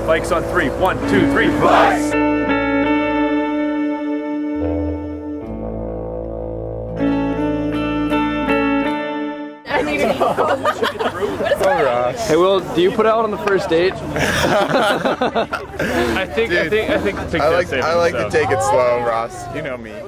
Bikes on 3. 1, 2, 3, bikes! Hey Will, do you put out on the first date? I think I like to take it slow, Ross. You know me.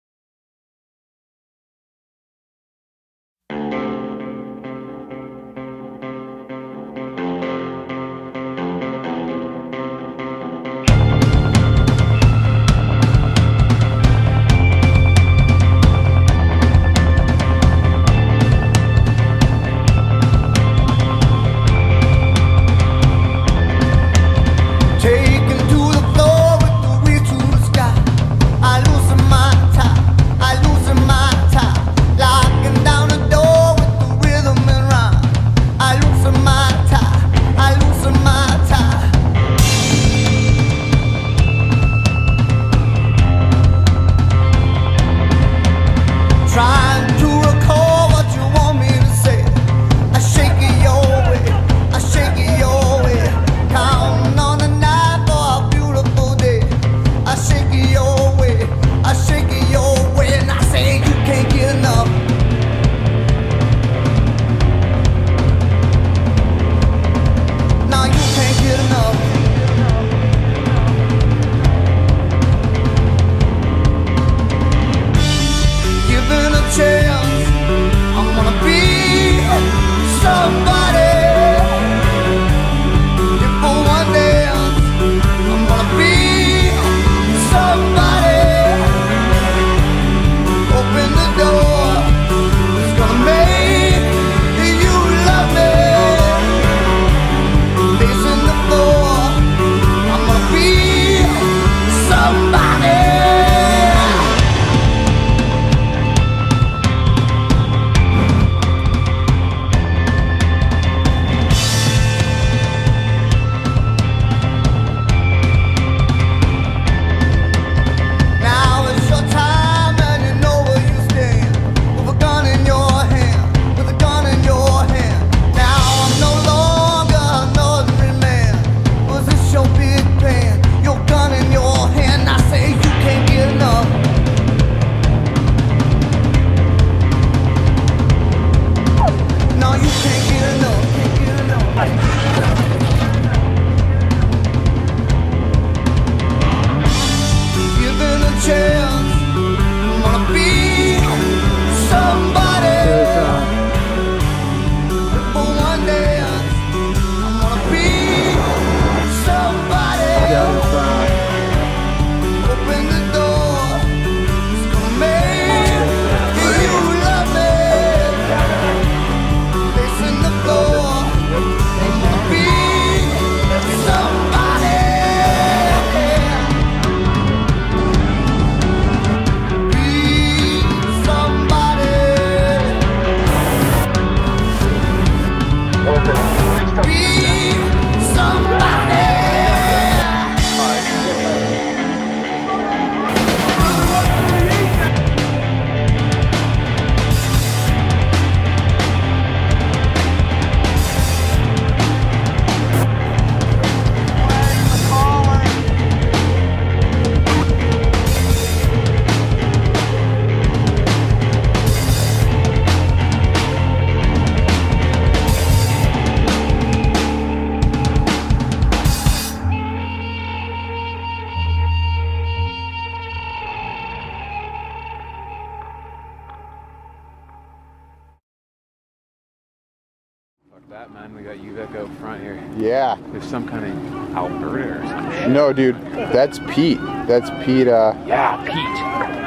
That man, we got Uvic out front here. Yeah. There's some kind of Alberta or something. No, dude, that's Pete. That's Pete. Yeah, Pete.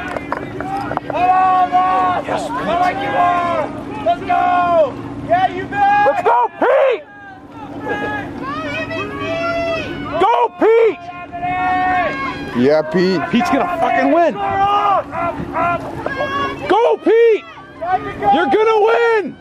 Hello, Ross! Yes, I like you more! Let's go! Yeah, Uvic! Let's go, Pete! Go, Pete! Yeah, Pete. Pete's gonna fucking win. Go, Pete! You're gonna win!